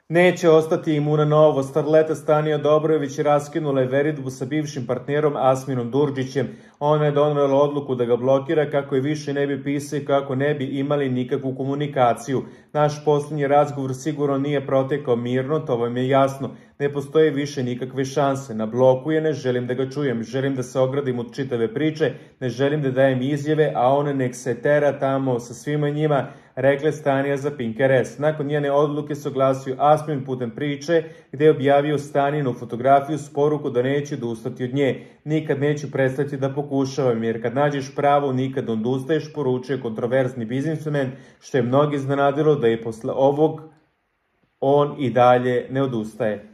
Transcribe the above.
Neće ostati imuna na ovo. Starleta Stanija Dobrojević raskinula je veridbu sa bivšim partnerom Asminom Durdžićem. Ona je donela odluku da ga blokira kako je više ne bi pisao i kako ne bi imali nikakvu komunikaciju. Naš poslednji razgovor sigurno nije protekao mirno, to vam je jasno. Ne postoje više nikakve šanse. Na bloku je, ne želim da ga čujem. Želim da se ogradim od čitave priče, ne želim da dajem izjave, a on nek se tera tamo sa svima njima, rekla je Stanija za Pink RS. Nakon njene odluke se oglasio Asmin putem priče gde je objavio Staninu fotografiju s poruku da neće odustati od nje. Nikad neću prestati da pokušavam, jer kad nađeš pravo nikad odustaješ, poručuje kontroverzni biznismen, što je mnogi iznenadilo da je posle ovog on i dalje ne odustaje.